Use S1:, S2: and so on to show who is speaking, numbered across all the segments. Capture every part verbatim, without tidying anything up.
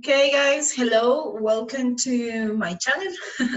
S1: Okay, guys, hello, welcome to my channel.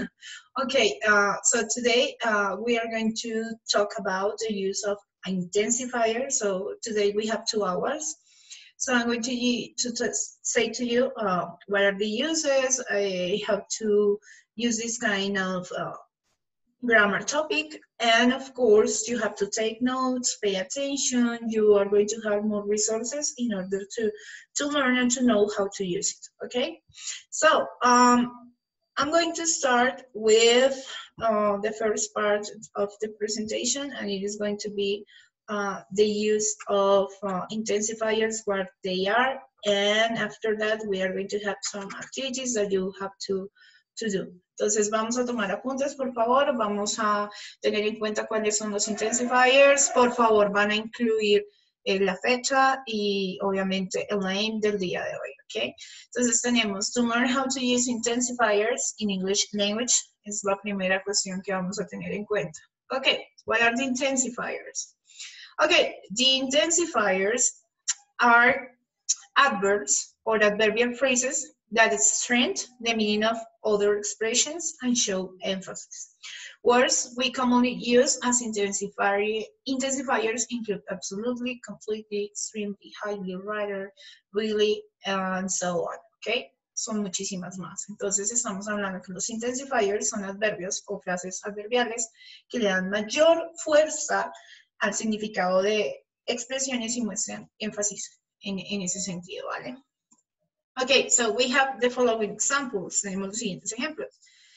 S1: Okay, uh, so today uh, we are going to talk about the use of intensifier. So today we have two hours. So I'm going to, to say to you uh, what are the uses, I how to use this kind of uh, grammar topic, and of course you have to take notes, pay attention. You are going to have more resources in order to to learn and to know how to use it. Okay, so um, I'm going to start with uh, the first part of the presentation, and it is going to be uh, the use of uh, intensifiers, what they are, and after that we are going to have some activities that you have to to do. Entonces vamos a tomar apuntes, por favor, vamos a tener en cuenta cuáles son los intensifiers, por favor van a incluir eh, la fecha y obviamente el name del día de hoy, ¿ok? Entonces tenemos to learn how to use intensifiers in English language, es la primera cuestión que vamos a tener en cuenta. Okay, what are the intensifiers? Okay, the intensifiers are adverbs or adverbial phrases that strengthen the meaning of other expressions and show emphasis. Words we commonly use as intensifier, intensifiers include absolutely, completely, extremely, highly, rather, really, and so on. Okay? Son muchísimas más. Entonces estamos hablando que los intensifiers son adverbios o frases adverbiales que le dan mayor fuerza al significado de expresiones y muestran énfasis en, en ese sentido, ¿vale? Okay, so we have the following examples. Tenemos los siguientes ejemplos.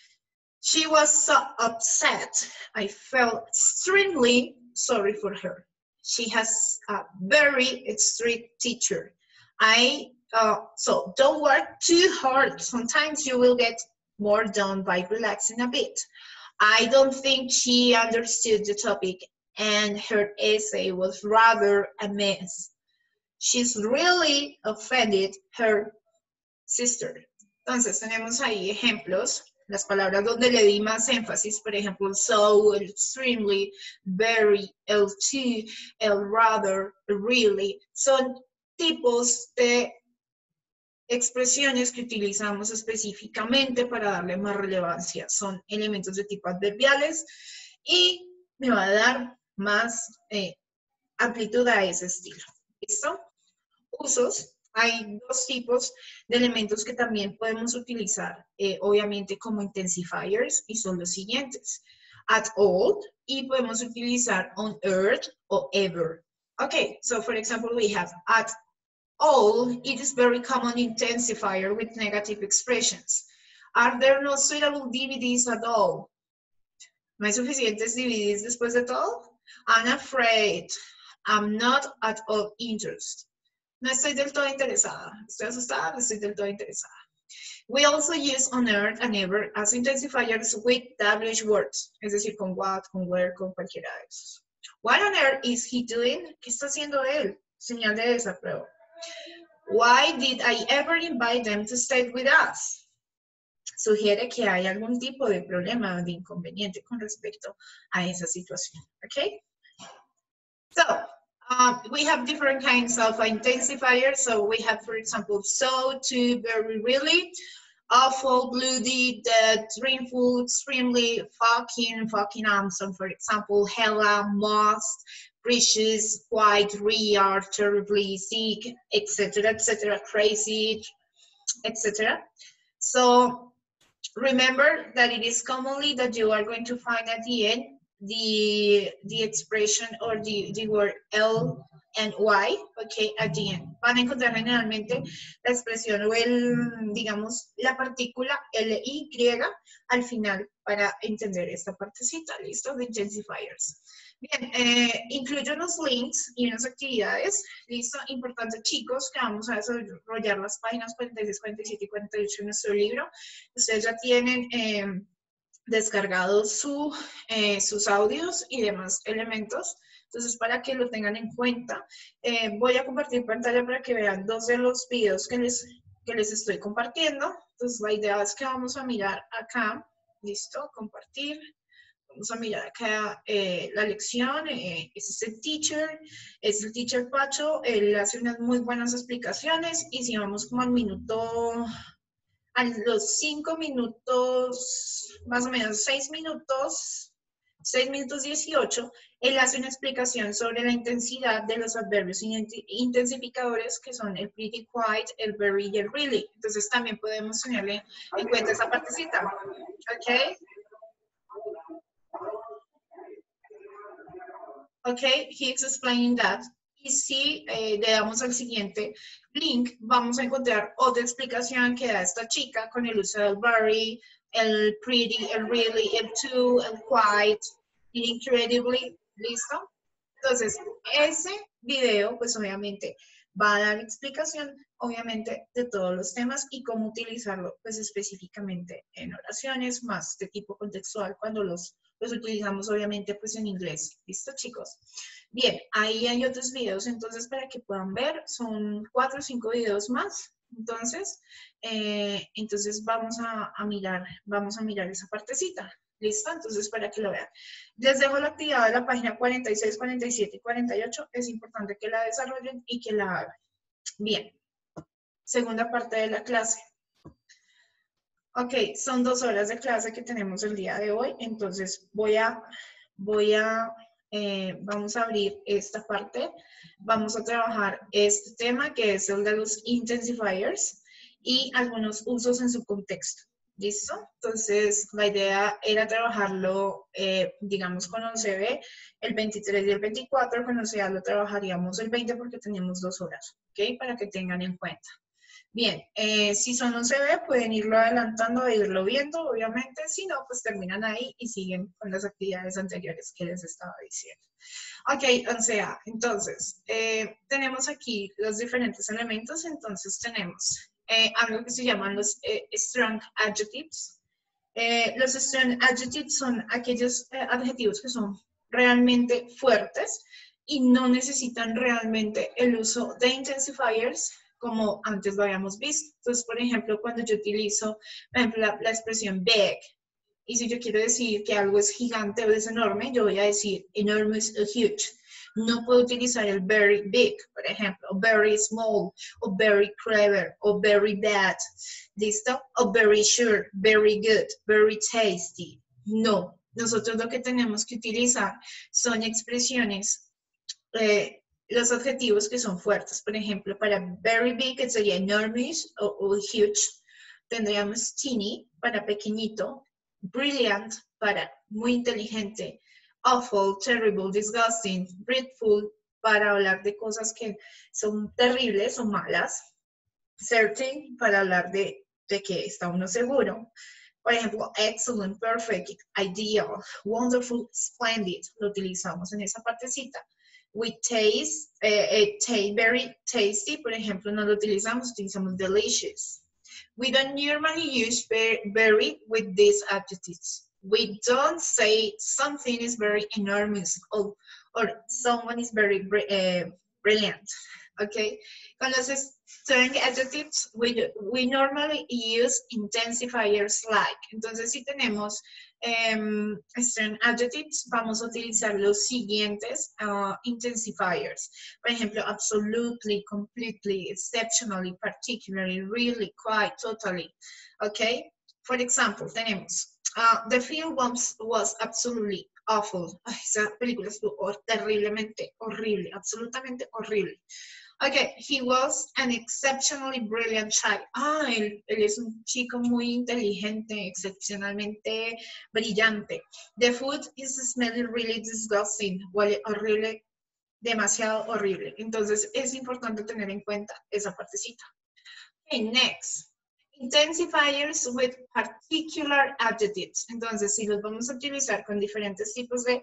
S1: She was so upset. I felt extremely sorry for her. She has a very strict teacher. I uh, so don't work too hard. Sometimes you will get more done by relaxing a bit. I don't think she understood the topic, and her essay was rather a mess. She's really offended her sister. Entonces tenemos ahí ejemplos, las palabras donde le di más énfasis, por ejemplo, so, extremely, very, el too, el rather, really, son tipos de expresiones que utilizamos específicamente para darle más relevancia. Son elementos de tipo adverbiales y me va a dar más eh, amplitud a ese estilo. ¿Listo? Usos. Hay dos tipos de elementos que también podemos utilizar, eh, obviamente, como intensifiers, y son los siguientes. At all, y podemos utilizar on earth o ever. Okay, so for example, we have at all, it is very common intensifier with negative expressions. Are there no suitable D V Ds at all? ¿No hay suficientes D V Ds después de todo? I'm afraid. I'm not at all interested. No estoy del todo interesada. Estoy asustada, no estoy del todo interesada. We also use on earth and ever as intensifiers with W H words, es decir, con what, con where, con cualquiera de esos. What on earth is he doing? ¿Qué está haciendo él? Señal de desapruebo. Why did I ever invite them to stay with us? Sugiere que hay algún tipo de problema o de inconveniente con respecto a esa situación. Okay? So, Um, we have different kinds of intensifiers. So we have, for example, so, to, very, really, awful, bloody, dead, dreadful, extremely, fucking, fucking awesome, for example, hella, most, precious, quite, real, terribly, sick, et cetera, et cetera, crazy, et cetera. So remember that it is commonly that you are going to find at the end the the expression or the, the word L and Y, okay, at the end. Van a encontrar generalmente la expresión o el, digamos, la partícula L Y al final para entender esta partecita, ¿listo? De intensifiers. Bien, eh, incluyo unos links y unas actividades, ¿listo? Importante, chicos, que vamos a desarrollar las páginas cuarenta y seis, cuarenta y siete y cuarenta y ocho de nuestro libro. Ustedes ya tienen eh, descargados su, eh, sus audios y demás elementos. Entonces, para que lo tengan en cuenta, eh, voy a compartir pantalla para que vean dos de los videos que les, que les estoy compartiendo. Entonces, la idea es que vamos a mirar acá. Listo, compartir. vamos a mirar acá eh, la lección. Eh, ese es el teacher, es el teacher Pacho. Él hace unas muy buenas explicaciones. Y si vamos como al minuto, a los cinco minutos, más o menos seis minutos, seis minutos dieciocho, él hace una explicación sobre la intensidad de los adverbios intensificadores, que son el pretty, quite, el very y el really. Entonces también podemos tenerle en cuenta esa partecita. ¿Ok? Ok, he's explaining that. Y si eh, le damos al siguiente link, vamos a encontrar otra explicación que da esta chica con el uso del very, el pretty, el really, el to, el quite, el incredibly. ¿Listo? Entonces, ese video, pues obviamente, va a dar explicación, obviamente, de todos los temas y cómo utilizarlo, pues específicamente en oraciones más de tipo contextual, cuando los, los utilizamos, obviamente, pues en inglés. ¿Listo, chicos? Bien, ahí hay otros videos, entonces, para que puedan ver, son cuatro o cinco videos más. Entonces, eh, entonces vamos a, a mirar, vamos a mirar esa partecita. ¿Listo? Entonces, para que lo vean. Les dejo la actividad de la página cuarenta y seis, cuarenta y siete y cuarenta y ocho. Es importante que la desarrollen y que la hagan. Bien. Segunda parte de la clase. Ok, son dos horas de clase que tenemos el día de hoy. Entonces, voy a, voy a, eh, vamos a abrir esta parte. Vamos a trabajar este tema, que es el de los intensifiers y algunos usos en su contexto. ¿Listo? Entonces, la idea era trabajarlo, eh, digamos, con once B, el veintitrés y el veinticuatro, con once A lo trabajaríamos el veinte porque tenemos dos horas, ¿ok? Para que tengan en cuenta. Bien, eh, si son once B, pueden irlo adelantando e irlo viendo, obviamente. Si no, pues terminan ahí y siguen con las actividades anteriores que les estaba diciendo. Ok, once A. Entonces, eh, tenemos aquí los diferentes elementos. Entonces, tenemos eh, algo que se llaman los eh, strong adjectives. Eh, los strong adjectives son aquellos eh, adjetivos que son realmente fuertes y no necesitan realmente el uso de intensifiers, como antes lo habíamos visto. Entonces, por ejemplo, cuando yo utilizo, por ejemplo, la, la expresión big, y si yo quiero decir que algo es gigante o es enorme, yo voy a decir enormous o huge. No puedo utilizar el very big, por ejemplo, o very small, o very clever, o very bad. ¿Listo? O very sure, very good, very tasty. No. Nosotros lo que tenemos que utilizar son expresiones, eh, los adjetivos que son fuertes. Por ejemplo, para very big, que sería enormous o, o huge, tendríamos teeny para pequeñito, brilliant para muy inteligente, awful, terrible, disgusting, dreadful para hablar de cosas que son terribles o malas, certain para hablar de, de que está uno seguro. Por ejemplo, excellent, perfect, ideal, wonderful, splendid, lo utilizamos en esa partecita. With taste, eh, eh, taste, very tasty, por ejemplo, no lo utilizamos, utilizamos delicious. We don't normally use very with these adjectives. We don't say something is very enormous or, or someone is very uh, brilliant. Okay, con los strong adjectives, we, we normally use intensifiers like. Entonces, si tenemos um, strong adjectives, vamos a utilizar los siguientes uh, intensifiers. Por ejemplo, absolutely, completely, exceptionally, particularly, really, quite, totally. Okay, for example, tenemos uh, the film was, was absolutely awful. Ay, esa película estuvo terriblemente horrible, absolutamente horrible. Okay, he was an exceptionally brilliant child. Ah, él, él es un chico muy inteligente, excepcionalmente brillante. The food is smelling really disgusting. Huele horrible, demasiado horrible. Entonces, es importante tener en cuenta esa partecita. Okay, next. Intensifiers with particular adjectives. Entonces, si los vamos a utilizar con diferentes tipos de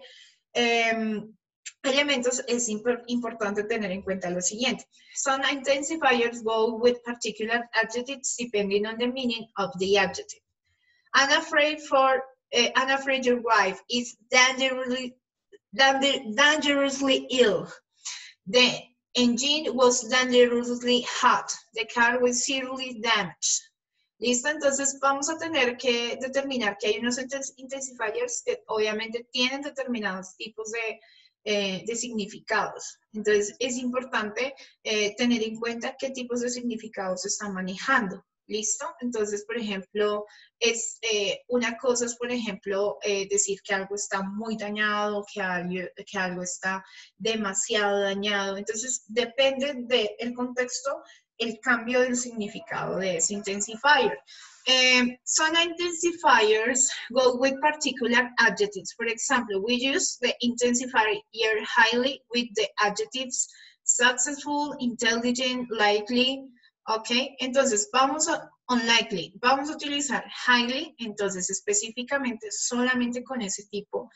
S1: um, elementos, es imp importante tener en cuenta lo siguiente. Some intensifiers go with particular adjectives depending on the meaning of the adjective. I'm afraid for, uh, I'm afraid your wife is dangerously, danger, dangerously ill. The engine was dangerously hot. The car was seriously damaged. ¿Listo? Entonces vamos a tener que determinar que hay unos intensifiers que obviamente tienen determinados tipos de, eh, de significados. Entonces es importante eh, tener en cuenta qué tipos de significados se están manejando. ¿Listo? Entonces, por ejemplo, es, eh, una cosa es, por ejemplo, eh, decir que algo está muy dañado, que algo, que algo está demasiado dañado. Entonces, depende del contexto, el cambio del significado de ese intensifier. Um, some intensifiers go with particular adjectives. For example, we use the intensifier highly with the adjectives successful, intelligent, likely. Ok, entonces vamos a unlikely, vamos a utilizar highly, entonces específicamente solamente con ese tipo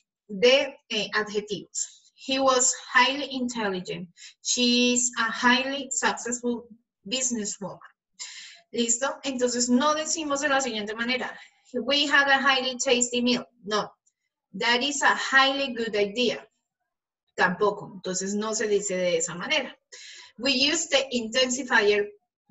S1: de eh, adjetivos. He was highly intelligent. She is a highly successful businesswoman. ¿Listo? Entonces no decimos de la siguiente manera. We had a highly tasty meal. No. That is a highly good idea. Tampoco. Entonces no se dice de esa manera. We use the intensifier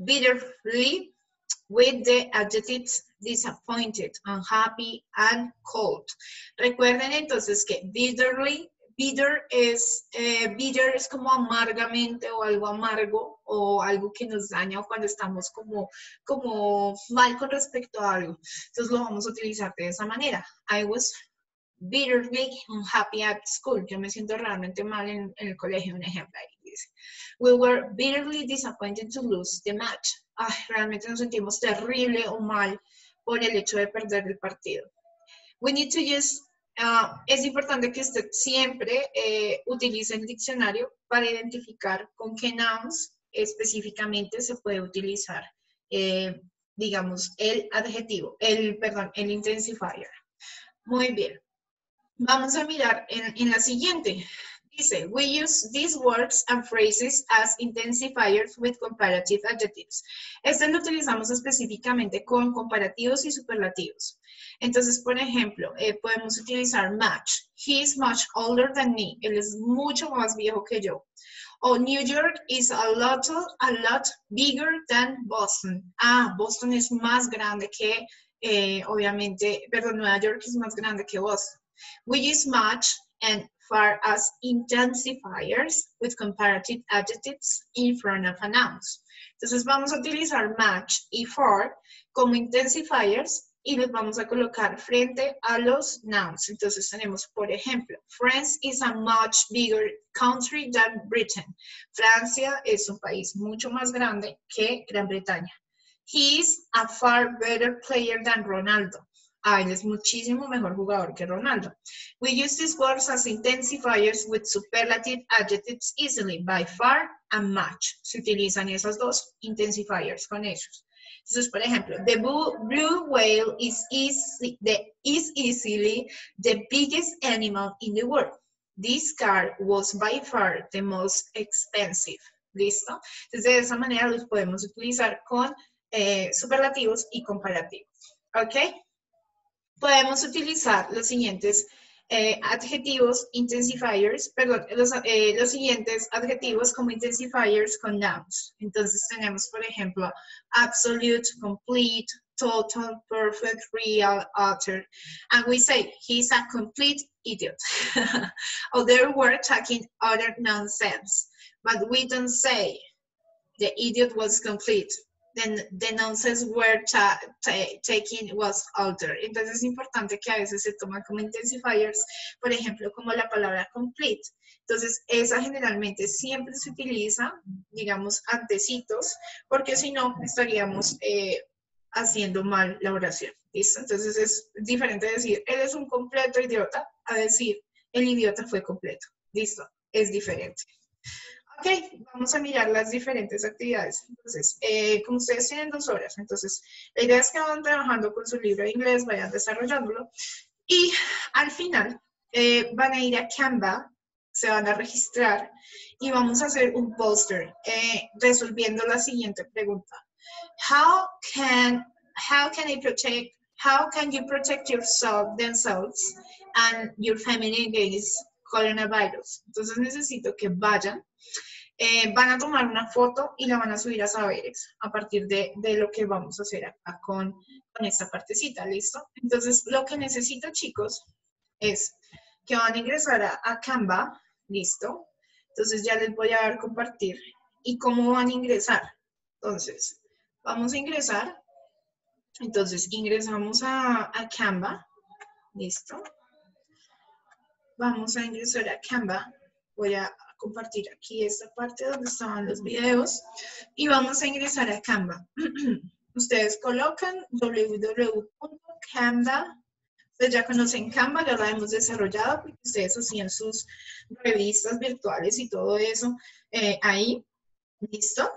S1: bitterly with the adjectives disappointed, unhappy, and cold. Recuerden entonces que bitterly, bitter es, eh, bitter es como amargamente o algo amargo o algo que nos daña o cuando estamos como, como mal con respecto a algo. Entonces lo vamos a utilizar de esa manera. I was bitterly unhappy at school. Yo me siento realmente mal en, en el colegio, un ejemplo ahí dice. We were bitterly disappointed to lose the match. Ay, realmente nos sentimos terrible o mal por el hecho de perder el partido. We need to use, uh, es importante que usted siempre eh, utilice el diccionario para identificar con qué nouns específicamente se puede utilizar, eh, digamos, el adjetivo, el, perdón, el intensifier. Muy bien. Vamos a mirar en, en la siguiente. Dice, we use these words and phrases as intensifiers with comparative adjectives. Este lo utilizamos específicamente con comparativos y superlativos. Entonces, por ejemplo, eh, podemos utilizar match. He is much older than me. Él es mucho más viejo que yo. O New York is a lot, a lot bigger than Boston. Ah, Boston es más grande que, eh, obviamente, perdón, Nueva York es más grande que Boston. We use much and far as intensifiers with comparative adjectives in front of a nouns. Entonces vamos a utilizar much y far como intensifiers y los vamos a colocar frente a los nouns. Entonces tenemos, por ejemplo, France is a much bigger country than Britain. Francia es un país mucho más grande que Gran Bretaña. He is a far better player than Ronaldo. Ah, él es muchísimo mejor jugador que Ronaldo. We use these words as intensifiers with superlative adjectives easily, by far and much. Se utilizan esos dos intensifiers con ellos. Entonces, por ejemplo, the blue whale is, easy, the, is easily the biggest animal in the world. This car was by far the most expensive. ¿Listo? Entonces, de esa manera los podemos utilizar con eh, superlativos y comparativos. ¿Ok? Podemos utilizar los siguientes eh, adjetivos, intensifiers, perdón, los, eh, los siguientes adjetivos como intensifiers con nouns. Entonces tenemos, por ejemplo, absolute, complete, total, perfect, real, utter. And we say, he's a complete idiot. Other we're talking utter nonsense. But we don't say, the idiot was complete. Then the nonsense were ta ta taken was altered. Entonces es importante que a veces se toman como intensifiers, por ejemplo, como la palabra complete. Entonces, esa generalmente siempre se utiliza, digamos, antecitos, porque si no, estaríamos eh, haciendo mal la oración. ¿Listo? Entonces es diferente decir, él es un completo idiota, a decir, el idiota fue completo. ¿Listo? Es diferente. Ok, vamos a mirar las diferentes actividades. Entonces, eh, como ustedes tienen dos horas, entonces la idea es que van trabajando con su libro de inglés, vayan desarrollándolo y al final eh, van a ir a Canva, se van a registrar y vamos a hacer un póster eh, resolviendo la siguiente pregunta. How can, how can I protect, how can you protect yourself, themselves and your family against coronavirus? Entonces necesito que vayan Eh, van a tomar una foto y la van a subir a Saberes a partir de, de lo que vamos a hacer acá con, con esta partecita, ¿listo? Entonces, lo que necesito, chicos, es que van a ingresar a, a Canva, ¿listo? Entonces, ya les voy a dar compartir. ¿Y cómo van a ingresar? Entonces, vamos a ingresar. Entonces, ingresamos a, a Canva, ¿listo? Vamos a ingresar a Canva. Voy a compartir aquí esta parte donde estaban los videos y vamos a ingresar a Canva. Ustedes colocan w w w punto canva. Ustedes ya conocen Canva, ya la hemos desarrollado porque ustedes hacían sus revistas virtuales y todo eso eh, ahí. ¿Listo?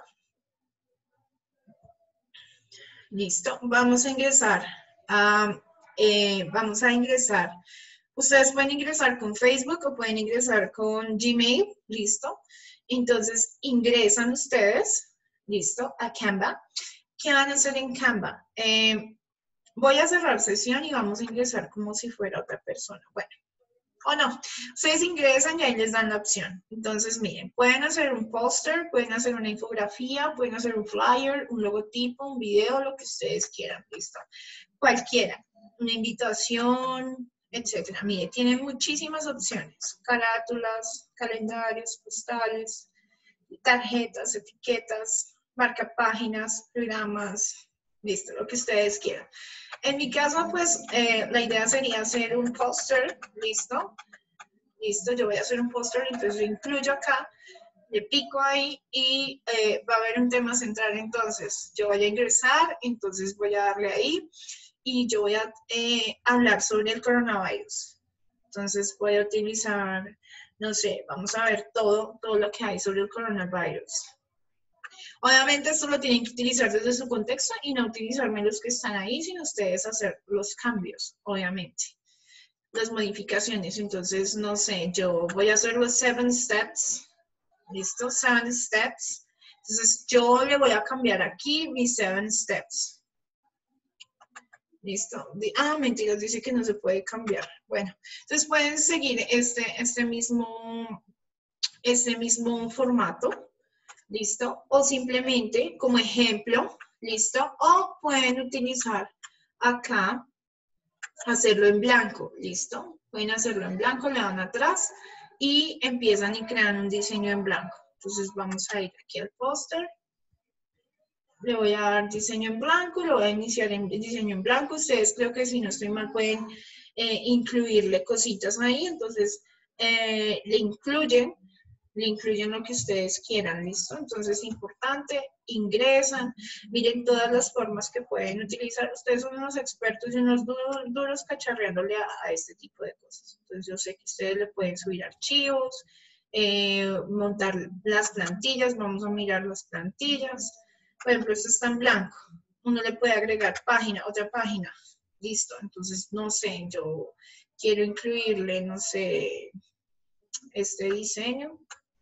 S1: Listo. Vamos a ingresar a, eh, vamos a ingresar. Ustedes pueden ingresar con Facebook o pueden ingresar con Gmail, ¿listo? Entonces, ingresan ustedes, ¿listo? A Canva. ¿Qué van a hacer en Canva? Eh, voy a cerrar sesión y vamos a ingresar como si fuera otra persona. Bueno, o no. Ustedes ingresan y ahí les dan la opción. Entonces, miren, pueden hacer un póster, pueden hacer una infografía, pueden hacer un flyer, un logotipo, un video, lo que ustedes quieran, ¿listo? Cualquiera. Una invitación, etcétera. Mire, tienen muchísimas opciones. Carátulas, calendarios, postales, tarjetas, etiquetas, marca páginas, programas, listo, lo que ustedes quieran. En mi caso, pues, eh, la idea sería hacer un póster, listo, listo, yo voy a hacer un póster, entonces yo incluyo acá, le pico ahí y eh, va a haber un tema central, entonces yo voy a ingresar, entonces voy a darle ahí y yo voy a eh, hablar sobre el coronavirus. Entonces voy a utilizar, no sé, vamos a ver todo, todo lo que hay sobre el coronavirus. Obviamente esto lo tienen que utilizar desde su contexto y no utilizarme los que están ahí, sino ustedes hacer los cambios, obviamente. Las modificaciones, entonces, no sé, yo voy a hacer los seven steps, ¿listo? Seven steps. Entonces, yo le voy a cambiar aquí mis seven steps. ¿Listo? Ah, mentiras, dice que no se puede cambiar. Bueno, entonces pueden seguir este, este, mismo, este mismo formato, ¿listo? O simplemente como ejemplo, ¿listo? O pueden utilizar acá, hacerlo en blanco, ¿listo? Pueden hacerlo en blanco, le dan atrás y empiezan y crean un diseño en blanco. Entonces vamos a ir aquí al póster. Le voy a dar diseño en blanco, lo voy a iniciar en diseño en blanco. Ustedes creo que si no estoy mal pueden eh, incluirle cositas ahí, entonces eh, le incluyen, le incluyen lo que ustedes quieran, ¿listo? Entonces importante, ingresan, miren todas las formas que pueden utilizar. Ustedes son unos expertos y unos duros, duros cacharreándole a, a este tipo de cosas. Entonces yo sé que ustedes le pueden subir archivos, eh, montar las plantillas, vamos a mirar las plantillas. Por ejemplo, esto está en blanco. Uno le puede agregar página, otra página. Listo. Entonces, no sé, yo quiero incluirle, no sé, este diseño.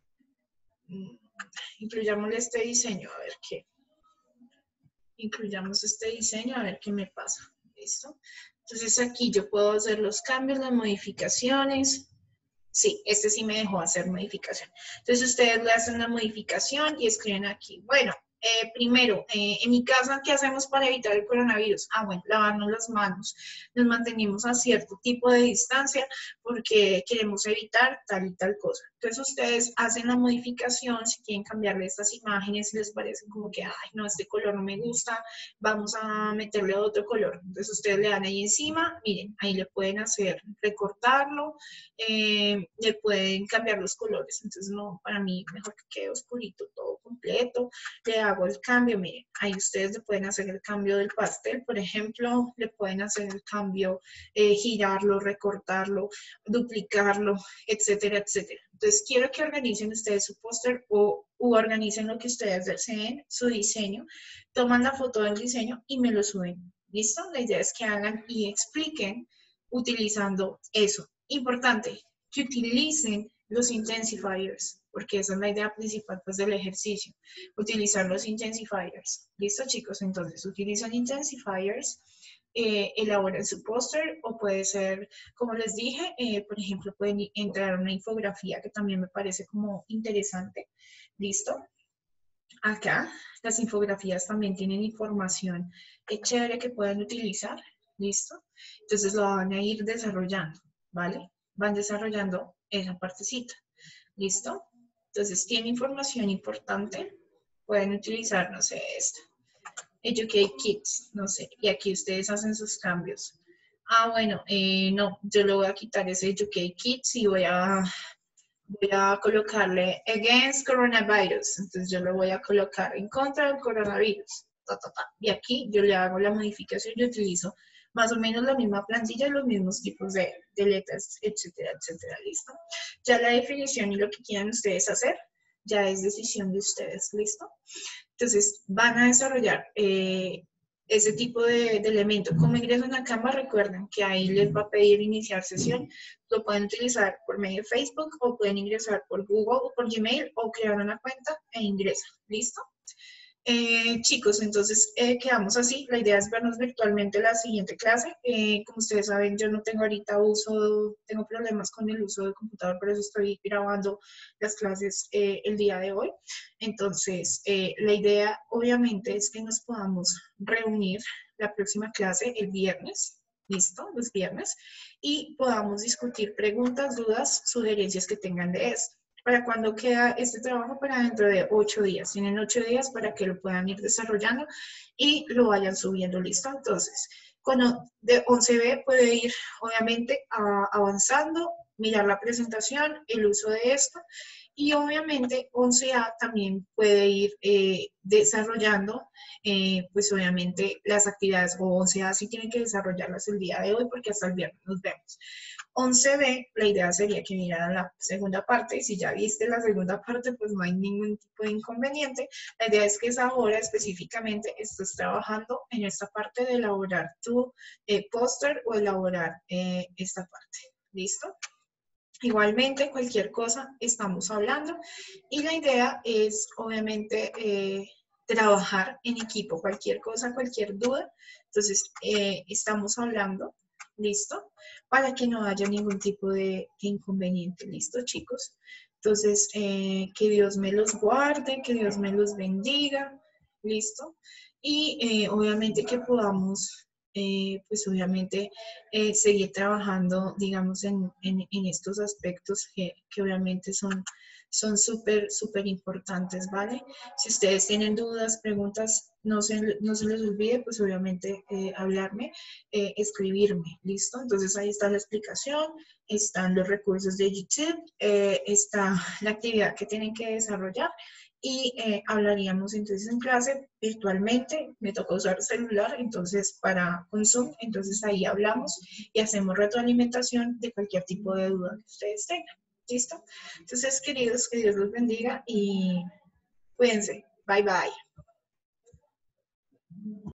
S1: Incluyámosle este diseño, a ver qué. Incluyamos este diseño, a ver qué me pasa. Listo. Entonces, aquí yo puedo hacer los cambios, las modificaciones. Sí, este sí me dejó hacer modificación. Entonces, ustedes le hacen la modificación y escriben aquí. Bueno, Eh, primero, eh, en mi casa, ¿qué hacemos para evitar el coronavirus? Ah, bueno, lavarnos las manos. Nos mantenemos a cierto tipo de distancia porque queremos evitar tal y tal cosa. Entonces, ustedes hacen la modificación, si quieren cambiarle estas imágenes, si les parece como que, ay, no, este color no me gusta, vamos a meterle otro color. Entonces, ustedes le dan ahí encima, miren, ahí le pueden hacer, recortarlo, eh, le pueden cambiar los colores. Entonces, no, para mí, mejor que quede oscurito, todo completo. Le hago el cambio, miren, ahí ustedes le pueden hacer el cambio del pastel, por ejemplo, le pueden hacer el cambio, eh, girarlo, recortarlo, duplicarlo, etcétera, etcétera. Entonces, quiero que organicen ustedes su póster o u organicen lo que ustedes deseen, su diseño, toman la foto del diseño y me lo suben. ¿Listo? La idea es que hagan y expliquen utilizando eso. Importante, que utilicen los intensifiers, porque esa es la idea principal pues, del ejercicio, utilizar los intensifiers. ¿Listo, chicos? Entonces, utilizan intensifiers, eh, elaboran su póster, o puede ser, como les dije, eh, por ejemplo, pueden entrar a una infografía que también me parece como interesante. ¿Listo? Acá las infografías también tienen información eh, chévere que puedan utilizar. ¿Listo? Entonces lo van a ir desarrollando, ¿vale? Van desarrollando esa partecita. ¿Listo? Entonces tiene información importante. Pueden utilizar, no sé, esto. Educate Kids, no sé. Y aquí ustedes hacen sus cambios. Ah, bueno, eh, no, yo le voy a quitar ese Educate Kids y voy a voy a colocarle against coronavirus. Entonces yo lo voy a colocar en contra del coronavirus. Ta, ta, ta. Y aquí yo le hago la modificación y utilizo más o menos la misma plantilla, los mismos tipos de, de letras, etcétera, etcétera. ¿Listo? Ya la definición y lo que quieran ustedes hacer, ya es decisión de ustedes. ¿Listo? Entonces van a desarrollar eh, ese tipo de, de elementos. Como ingresan a Canva, recuerden que ahí les va a pedir iniciar sesión. Lo pueden utilizar por medio de Facebook o pueden ingresar por Google o por Gmail o crear una cuenta e ingresan. ¿Listo? Eh, chicos, entonces eh, quedamos así. La idea es vernos virtualmente la siguiente clase. Eh, como ustedes saben, yo no tengo ahorita uso, tengo problemas con el uso del computador, por eso estoy grabando las clases eh, el día de hoy. Entonces, eh, la idea obviamente es que nos podamos reunir la próxima clase el viernes. ¿Listo? Los viernes. Y podamos discutir preguntas, dudas, sugerencias que tengan de esto. ¿Para cuándo queda este trabajo? Para dentro de ocho días. Tienen ocho días para que lo puedan ir desarrollando y lo vayan subiendo, ¿listo? Entonces, con de once B puede ir, obviamente, a, avanzando, mirar la presentación, el uso de esto, y obviamente once A también puede ir eh, desarrollando, eh, pues obviamente, las actividades, o once A sí tienen que desarrollarlas el día de hoy porque hasta el viernes nos vemos. once B, la idea sería que miraran la segunda parte, y si ya viste la segunda parte, pues no hay ningún tipo de inconveniente. La idea es que esa hora específicamente estés trabajando en esta parte de elaborar tu eh, póster o elaborar eh, esta parte. ¿Listo? Igualmente, cualquier cosa estamos hablando y la idea es, obviamente, eh, trabajar en equipo, cualquier cosa, cualquier duda. Entonces, eh, estamos hablando, ¿listo? Para que no haya ningún tipo de, de inconveniente, ¿listo, chicos? Entonces, eh, que Dios me los guarde, que Dios me los bendiga, ¿listo? Y eh, obviamente que podamos eh, pues obviamente eh, seguir trabajando, digamos, en, en, en estos aspectos que, que obviamente son son súper, súper importantes, ¿vale? Si ustedes tienen dudas, preguntas, no se, no se les olvide, pues obviamente eh, hablarme, eh, escribirme, ¿listo? Entonces ahí está la explicación, están los recursos de YouTube, eh, está la actividad que tienen que desarrollar y eh, hablaríamos entonces en clase virtualmente. Me toca usar celular, entonces para con Zoom, entonces ahí hablamos y hacemos retroalimentación de cualquier tipo de duda que ustedes tengan. ¿Listo? Entonces, queridos, que Dios los bendiga y cuídense. Bye, bye.